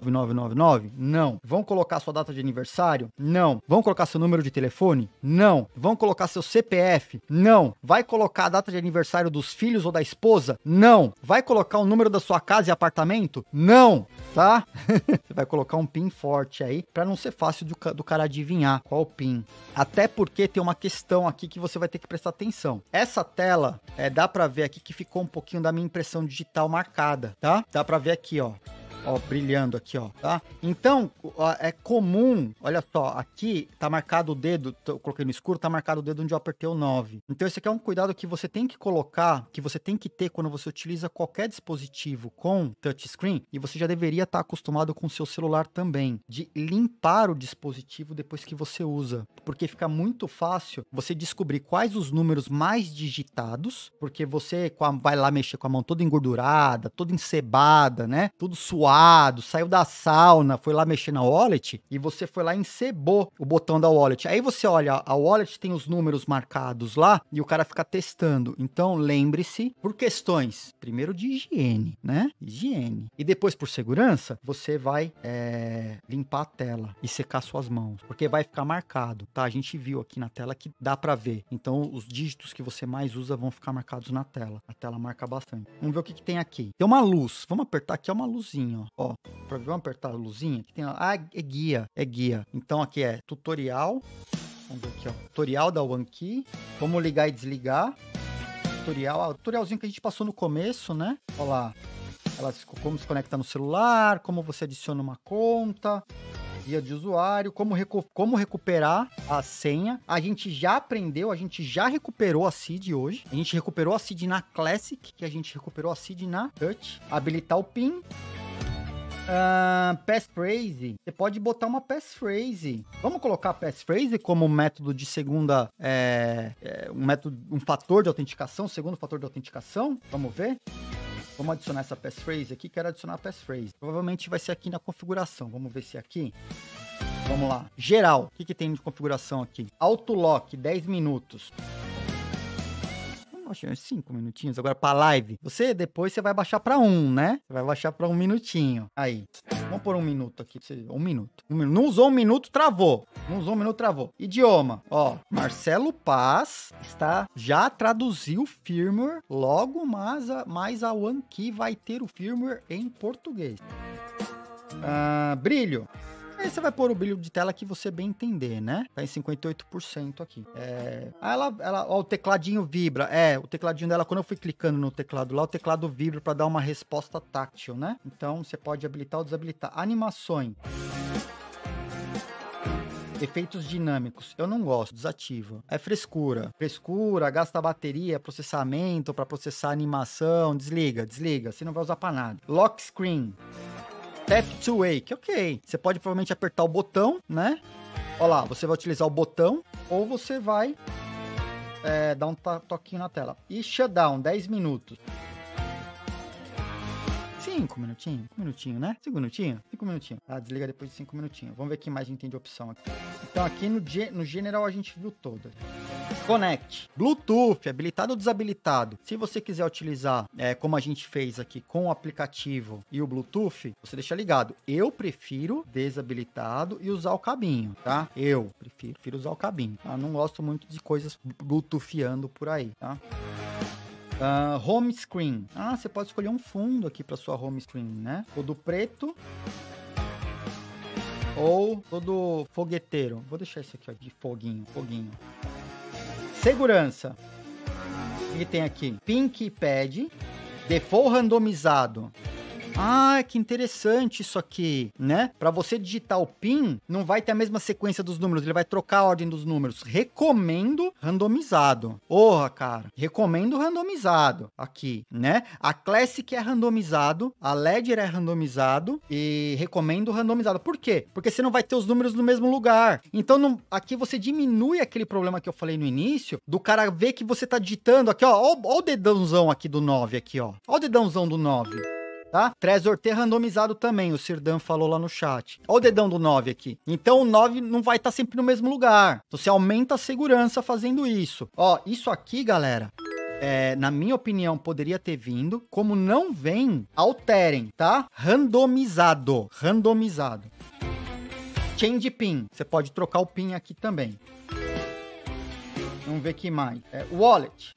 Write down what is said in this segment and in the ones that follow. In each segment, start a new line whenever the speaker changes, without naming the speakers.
9999? Não. Vão colocar sua data de aniversário? Não. Vão colocar seu número de telefone? Não. Vão colocar seu CPF? Não. Vai colocar a data de aniversário dos filhos ou da esposa? Não. Vai colocar o número da sua casa e apartamento? Não. Tá? Você vai colocar um PIN forte aí, pra não ser fácil do cara adivinhar qual o PIN. Até porque tem uma questão aqui que você vai ter que prestar atenção. Essa tela, dá pra ver aqui que ficou um pouquinho da minha impressão digital marcada, tá? Dá pra ver aqui, ó. Ó, brilhando aqui, ó, tá? Então, é comum, olha só, aqui tá marcado o dedo, eu coloquei no escuro, tá marcado o dedo onde eu apertei o 9. Então, esse aqui é um cuidado que você tem que colocar, que você tem que ter quando você utiliza qualquer dispositivo com touchscreen, e você já deveria estar acostumado com o seu celular também, de limpar o dispositivo depois que você usa, porque fica muito fácil você descobrir quais os números mais digitados, porque você vai lá mexer com a mão toda engordurada, toda encebada, né? Tudo suado, saiu da sauna, foi lá mexer na wallet e você foi lá e encebou o botão da wallet. Aí você olha, a wallet tem os números marcados lá e o cara fica testando. Então lembre-se, por questões, primeiro de higiene, né? Higiene. E depois por segurança, você vai limpar a tela e secar suas mãos, porque vai ficar marcado, tá? A gente viu aqui na tela que dá pra ver. Então os dígitos que você mais usa vão ficar marcados na tela. A tela marca bastante. Vamos ver o que tem aqui. Tem uma luz. Vamos apertar aqui, é uma luzinha, ó. Vamos apertar a luzinha. Aqui tem, é guia. É guia. Então aqui é tutorial. Vamos ver aqui, ó. Tutorial da OneKey. Como ligar e desligar. Tutorialzinho que a gente passou no começo, né? Olha lá. Como se conecta no celular, como você adiciona uma conta, guia de usuário, como recuperar a senha. A gente já aprendeu, a gente já recuperou a seed hoje. A gente recuperou a seed na Classic, que a gente recuperou a seed na Touch. Habilitar o PIN. Passphrase. Você pode botar uma passphrase. Vamos colocar a passphrase como método de segunda... um fator de autenticação, segundo fator de autenticação. Vamos ver? Vamos adicionar essa passphrase aqui. Quero adicionar a passphrase. Provavelmente vai ser aqui na configuração. Vamos ver se é aqui. Vamos lá. Geral. O que tem de configuração aqui? Autolock, 10 minutos. 5 minutinhos. Agora para live. Depois você vai baixar para 1, né? Você vai baixar para 1 minutinho. Aí. Vamos por 1 minuto aqui. 1 minuto. Não usou 1 minuto, travou. Idioma. Ó. Marcelo Paz já traduziu o firmware. Logo mais a OneKey vai ter o firmware em português. Brilho. Aí você vai pôr o brilho de tela que você bem entender, né? Tá em 58% aqui. Ó, o tecladinho vibra. O tecladinho dela, quando eu fui clicando no teclado lá, o teclado vibra para dar uma resposta tátil, né? Então, você pode habilitar ou desabilitar. Animações. Efeitos dinâmicos. Eu não gosto. Desativa. É frescura. Frescura, gasta bateria, processamento para processar animação. Desliga. Você não vai usar para nada. Lock screen. Tap to wake, ok. Você pode provavelmente apertar o botão, né? Olha lá, você vai utilizar o botão ou você vai dar um toquinho na tela. E shutdown, 10 minutos. 5 minutinhos, né? 5 minutinhos? 5 minutinhos. Desliga depois de 5 minutinhos. Vamos ver o que mais a gente tem de opção aqui. Então aqui no general a gente viu todas. Connect. Bluetooth, habilitado ou desabilitado? Se você quiser utilizar, como a gente fez aqui, com o aplicativo e o Bluetooth, você deixa ligado. Eu prefiro desabilitado e usar o cabinho, tá? Eu prefiro usar o cabinho. Tá? Não gosto muito de coisas Bluetoothiando por aí, tá? Home screen. Você pode escolher um fundo aqui para sua home screen, né? Todo preto ou todo fogueteiro. Vou deixar esse aqui, ó, de foguinho. Segurança. O que tem aqui? Pink Pad. Default randomizado. Que interessante isso aqui, né? Para você digitar o PIN, não vai ter a mesma sequência dos números, ele vai trocar a ordem dos números. Recomendo randomizado. Cara, recomendo randomizado aqui, né? A Classic é randomizado, a Ledger é randomizado e recomendo randomizado. Por quê? Porque você não vai ter os números no mesmo lugar. Então, aqui você diminui aquele problema que eu falei no início, do cara ver que você tá digitando aqui, ó o dedãozão aqui do 9 aqui, ó. Ó o dedãozão do 9. Tá? Trezor T randomizado também, o Sirdan falou lá no chat. Olha o dedão do 9 aqui. Então o 9 não vai estar sempre no mesmo lugar. Então você aumenta a segurança fazendo isso. Ó, isso aqui, galera, na minha opinião, poderia ter vindo. Como não vem, alterem, tá? Randomizado. Change pin. Você pode trocar o pin aqui também. Vamos ver aqui mais. Wallet.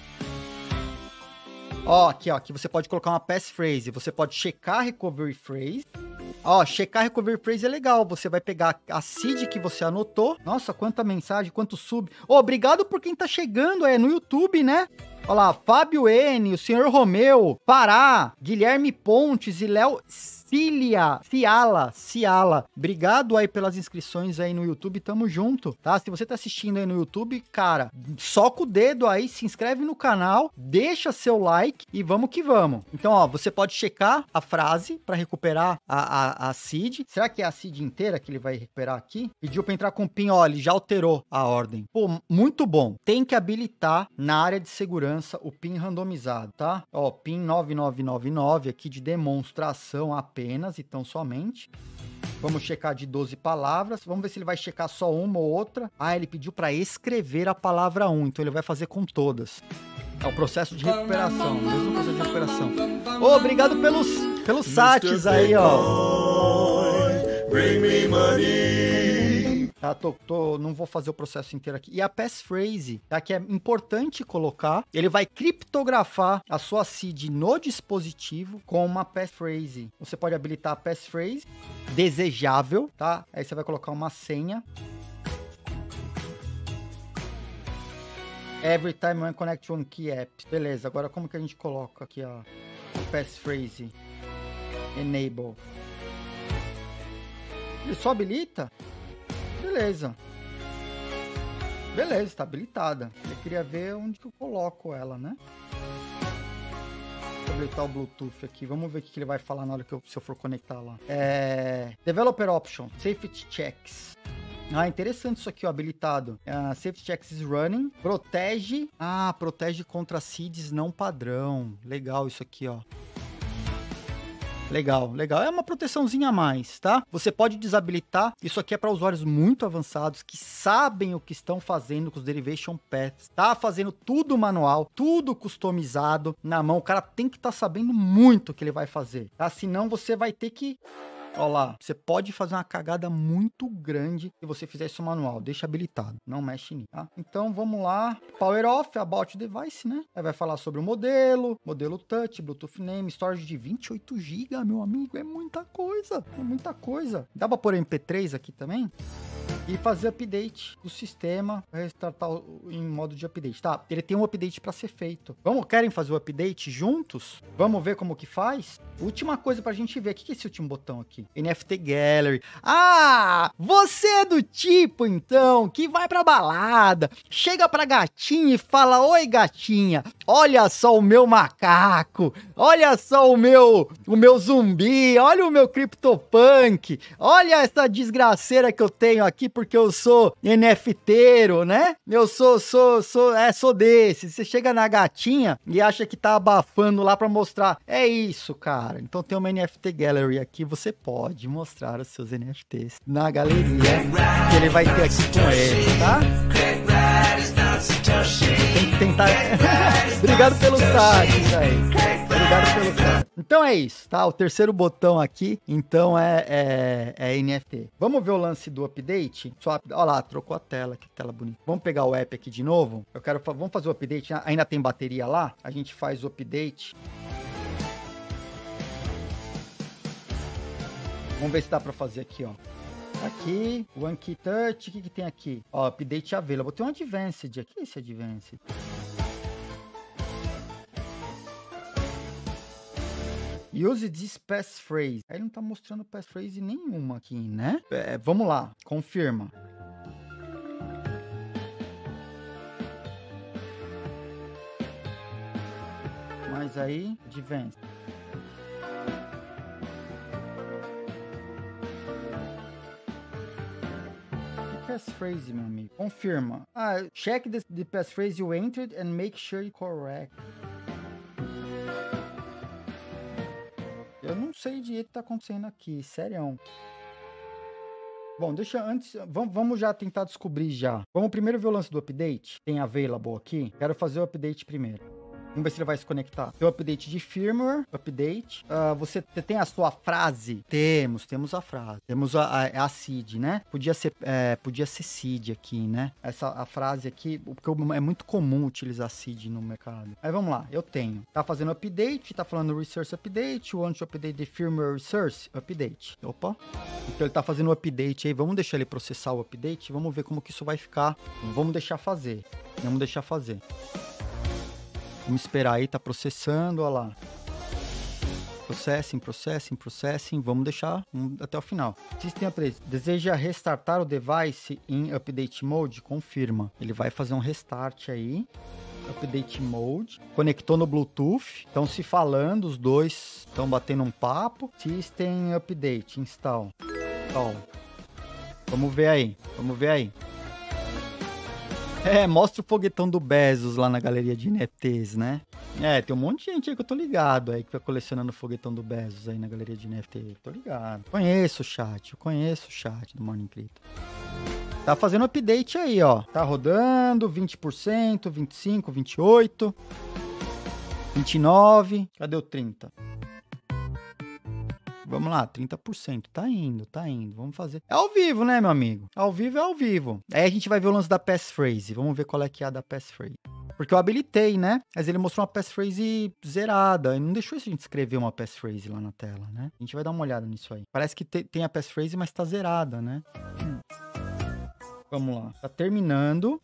Ó, aqui você pode colocar uma passphrase. Você pode checar a recovery phrase. Ó, checar a recovery phrase é legal. Você vai pegar a seed que você anotou. Nossa, quanta mensagem, quanto sub. Obrigado por quem tá chegando, no YouTube, né? Olha lá, Fábio N, o senhor Romeu, Pará, Guilherme Pontes e Léo Ciala. Obrigado aí pelas inscrições aí no YouTube, tamo junto, tá? Se você tá assistindo aí no YouTube, cara, soca o dedo aí, se inscreve no canal, deixa seu like e vamos que vamos. Então, ó, você pode checar a frase pra recuperar a seed. Será que é a seed inteira que ele vai recuperar aqui? Pediu pra entrar com o PIN, ó, ele já alterou a ordem. Pô, muito bom. Tem que habilitar na área de segurança o PIN randomizado, tá? Ó, PIN 9999 aqui de demonstração apenas, então somente. Vamos checar de 12 palavras. Vamos ver se ele vai checar só uma ou outra. Ah, ele pediu para escrever a palavra 1, então ele vai fazer com todas. É o processo de recuperação, mesmo processo de recuperação. Obrigado pelos sates aí, ó. Bring me money. Tá, não vou fazer o processo inteiro aqui. E a passphrase, tá, que é importante colocar. Ele vai criptografar a sua seed no dispositivo com uma passphrase. Você pode habilitar a passphrase desejável, tá? Aí você vai colocar uma senha. Every time when connect to one key app. Beleza, agora como que a gente coloca aqui a passphrase? Enable. Ele só habilita? Beleza, tá habilitada. Eu queria ver onde que eu coloco ela, né? Vou habilitar o Bluetooth aqui. Vamos ver o que ele vai falar na hora se eu for conectar lá. Developer Option. Safety Checks. Ah, interessante isso aqui, ó, habilitado. Safety Checks is running. Protege. Ah, protege contra seeds não padrão. Legal isso aqui, ó. Legal. É uma proteçãozinha a mais, tá? Você pode desabilitar. Isso aqui é para usuários muito avançados que sabem o que estão fazendo com os Derivation Paths. Tá fazendo tudo manual, tudo customizado na mão. O cara tem que estar sabendo muito o que ele vai fazer, tá? Senão você vai ter que... Olha lá, você pode fazer uma cagada muito grande se você fizer isso manual. Deixa habilitado, não mexe nisso, tá? Então, vamos lá. Power off, about device, né? Aí vai falar sobre o modelo touch, Bluetooth name, storage de 28 GB, meu amigo. É muita coisa, Dá pra pôr MP3 aqui também? E fazer update do sistema, restartar em modo de update, tá? Ele tem um update para ser feito. Querem fazer o update juntos? Vamos ver como que faz? Última coisa pra gente ver. O que é esse último botão aqui? NFT Gallery. Ah, você é do tipo, então, que vai pra balada, chega pra gatinha e fala: oi, gatinha, olha só o meu macaco, olha só o meu zumbi, olha o meu CryptoPunk, olha essa desgraceira que eu tenho aqui porque eu sou NFTero, né? Eu sou desse. Você chega na gatinha e acha que tá abafando lá pra mostrar. É isso, cara. Então tem uma NFT Gallery aqui, você pode mostrar os seus NFTs na galeria que ele vai ter aqui com ele, tá? Tem que tentar... Obrigado pelo site, aí. Obrigado pelo site. Então é isso, tá? O terceiro botão aqui, então é NFT. Vamos ver o lance do update? Olha lá, trocou a tela, que tela bonita. Vamos pegar o app aqui de novo. Vamos fazer o update. Ainda tem bateria lá? A gente faz o update. Vamos ver se dá pra fazer aqui, ó. Aqui, One Key Touch, o que tem aqui? Ó, Update Available. Tem um Advanced aqui, esse Advanced. Use this passphrase. Aí ele não tá mostrando passphrase nenhuma aqui, né? Vamos lá, confirma. Mas aí, Advanced. Passphrase, meu amigo. Confirma. Check the passphrase you entered and make sure it's correct. Eu não sei direito o que tá acontecendo aqui, sério. Bom, deixa antes, vamos já tentar descobrir já. Vamos primeiro ver o lance do update. Tem available aqui. Quero fazer o update primeiro. Vamos ver se ele vai se conectar. Tem o update de firmware, update. Você tem a sua frase? Temos a frase. Temos a seed, né? Podia ser seed aqui, né? A frase aqui, porque é muito comum utilizar seed no mercado. Aí vamos lá, eu tenho. Tá fazendo update, tá falando resource update, want to update the firmware resource update. Opa. Então ele tá fazendo o update aí, vamos deixar ele processar o update, vamos ver como que isso vai ficar. Vamos deixar fazer. Vamos esperar aí, tá processando, olha lá. Processing, vamos deixar até o final. System update. Deseja restartar o device em update mode? Confirma. Ele vai fazer um restart aí. Update mode. Conectou no Bluetooth. Estão se falando, os dois estão batendo um papo. System update, install. Vamos ver aí. Mostra o foguetão do Bezos lá na galeria de NFTs, né? Tem um monte de gente aí que eu tô ligado aí, que vai colecionando o foguetão do Bezos aí na galeria de NFT. Tô ligado. Eu conheço o chat do Morning Crypto. Tá fazendo update aí, ó. Tá rodando, 20%, 25%, 28%, 29%. Cadê o 30%? Vamos lá, 30%. Tá indo. Vamos fazer. É ao vivo, né, meu amigo? Ao vivo é ao vivo. Aí a gente vai ver o lance da passphrase. Vamos ver qual é que é a da passphrase. Porque eu habilitei, né? Mas ele mostrou uma passphrase zerada. Ele não deixou a gente escrever uma passphrase lá na tela, né? A gente vai dar uma olhada nisso aí. Parece que tem a passphrase, mas tá zerada, né? Vamos lá. Tá terminando.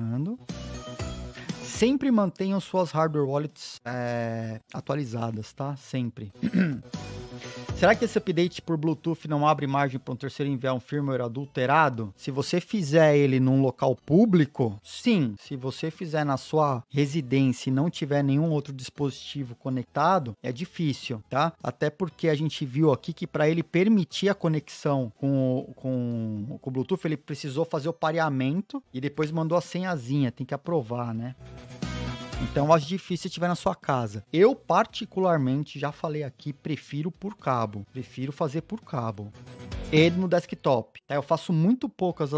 Sempre mantenham suas hardware wallets atualizadas, tá? Sempre. Será que esse update por Bluetooth não abre margem para um terceiro enviar um firmware adulterado? Se você fizer ele num local público, sim. Se você fizer na sua residência e não tiver nenhum outro dispositivo conectado, é difícil, tá? Até porque a gente viu aqui que para ele permitir a conexão com o Bluetooth, ele precisou fazer o pareamento e depois mandou a senhazinha, tem que aprovar, né? Então, eu acho difícil se tiver na sua casa. Eu, particularmente, já falei aqui, prefiro por cabo. Prefiro fazer por cabo. E no desktop. Eu faço muitas poucas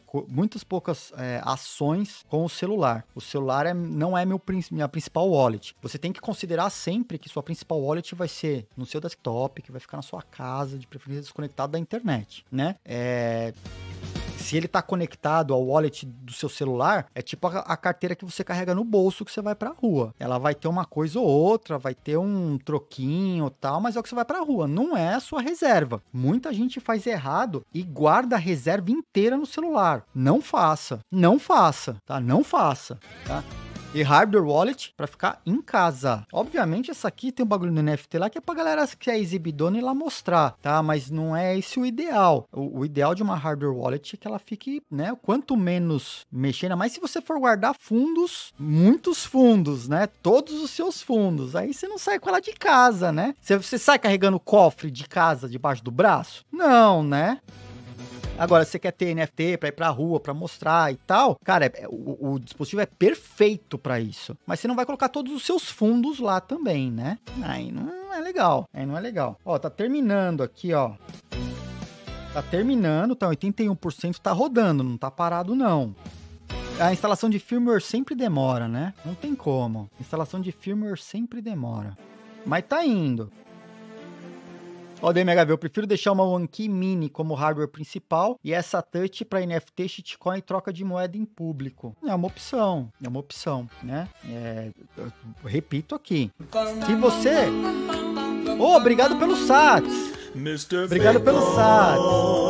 ações com o celular. O celular não é minha principal wallet. Você tem que considerar sempre que sua principal wallet vai ser no seu desktop, que vai ficar na sua casa, de preferência desconectado da internet, né? Se ele tá conectado ao wallet do seu celular, é tipo a carteira que você carrega no bolso que você vai pra rua. Ela vai ter uma coisa ou outra, vai ter um troquinho e tal, mas é o que você vai pra rua. Não é a sua reserva. Muita gente faz errado e guarda a reserva inteira no celular. Não faça, tá? Não faça, tá? E hardware wallet para ficar em casa. Obviamente, essa aqui tem um bagulho no NFT lá que é pra galera que é exibidona ir lá mostrar, tá? Mas não é esse o ideal. O ideal de uma hardware wallet é que ela fique, né? Quanto menos mexendo, mas se você for guardar fundos, muitos fundos, né? Todos os seus fundos. Aí você não sai com ela de casa, né? Você sai carregando o cofre de casa debaixo do braço? Não, né? Agora, você quer ter NFT pra ir pra rua, pra mostrar e tal, cara, o dispositivo é perfeito pra isso. Mas você não vai colocar todos os seus fundos lá também, né? Aí não é legal. Ó, tá terminando aqui, ó. Tá terminando, tá 81%, tá rodando, não tá parado não. A instalação de firmware sempre demora, né? Não tem como. Instalação de firmware sempre demora. Mas tá indo. Ó, DMHV, eu prefiro deixar uma OneKey Mini como hardware principal e essa touch para NFT, shitcoin e troca de moeda em público. É uma opção, né? Eu repito aqui. Se você... Oh, obrigado pelo SATs. Obrigado pelo SATs.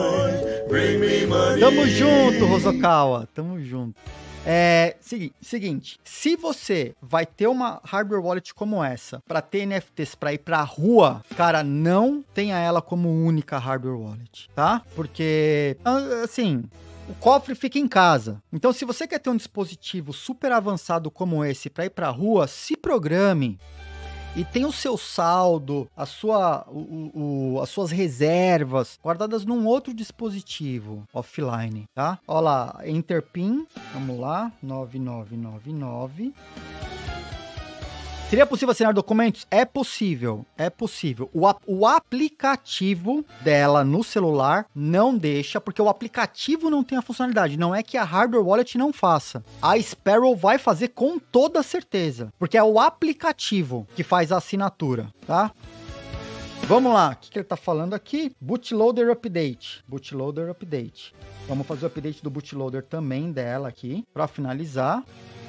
Tamo junto, Rosokawa. Tamo junto. Seguinte, se você vai ter uma hardware wallet como essa para ter NFTs para ir pra rua, cara, não tenha ela como única hardware wallet, tá? Porque, assim, o cofre fica em casa. Então, se você quer ter um dispositivo super avançado como esse para ir pra rua, se programe e tem o seu saldo, as suas reservas guardadas num outro dispositivo offline, tá? Olha lá, Enter PIN, vamos lá, 9999. Seria possível assinar documentos? É possível, é possível. O aplicativo dela no celular não deixa, porque o aplicativo não tem a funcionalidade. Não é que a Hardware Wallet não faça. A Sparrow vai fazer com toda certeza, porque é o aplicativo que faz a assinatura, tá? Vamos lá, o que ele tá falando aqui? Bootloader Update. Bootloader Update. Vamos fazer o update do bootloader também dela aqui, para finalizar.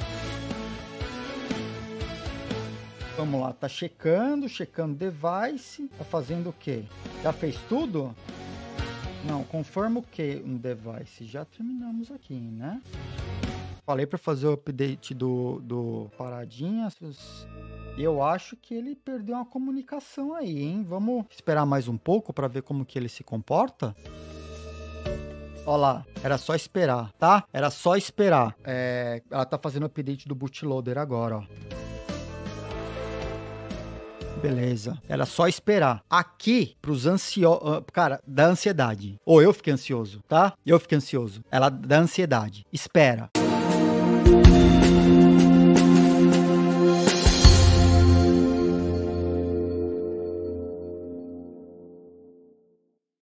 Vamos lá, tá checando device. Tá fazendo o quê? Já fez tudo? Não, confirma o que um device? Já terminamos aqui, né? Falei para fazer o update do paradinha. Eu acho que ele perdeu uma comunicação aí, hein? Vamos esperar mais um pouco para ver como que ele se comporta. Ó lá, era só esperar, tá? Era só esperar. Ela tá fazendo o update do bootloader agora, ó. Beleza. Era só esperar. Aqui, pros ansiosos... Cara, dá ansiedade. Ou eu fiquei ansioso, tá? Eu fiquei ansioso. Ela dá ansiedade. Espera.